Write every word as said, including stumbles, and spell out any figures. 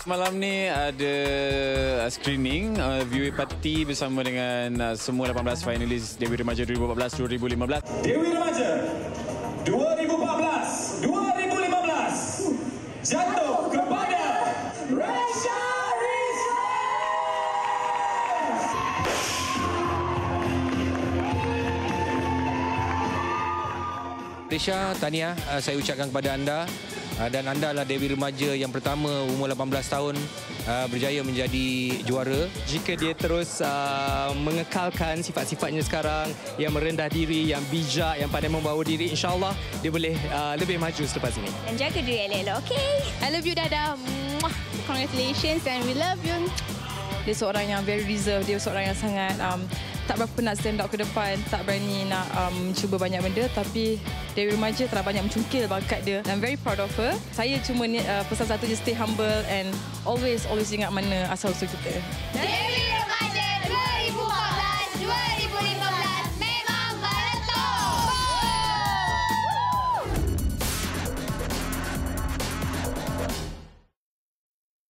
Malam ni ada screening uh, viewer party bersama dengan uh, semua lapan belas finalis Dewi Remaja dua ribu empat belas dua ribu lima belas. Dewi Remaja dua ribu empat belas dua ribu lima belas jatuh kepada Resha Rizwan. Resha, tahniah uh, saya ucapkan kepada anda. Uh, dan anda adalah Dewi Remaja yang pertama umur lapan belas tahun uh, berjaya menjadi juara. Jika dia terus uh, mengekalkan sifat-sifatnya sekarang, yang merendah diri, yang bijak, yang pandai membawa diri, insyaAllah dia boleh uh, lebih maju selepas ini. Dan jaga diri elok-elok, okay? I love you, Dada. Congratulations and we love you. Dia seorang yang very reserved, dia seorang yang sangat um, tak berapa nak stand up ke depan, tak berani nak um, cuba banyak benda, tapi Dewi Remaja telah banyak mencungkil bakat dia. I'm very proud of her. Saya cuma ni, uh, pesan satu je, stay humble and always always ingat mana asal usul kita. Dewi Remaja!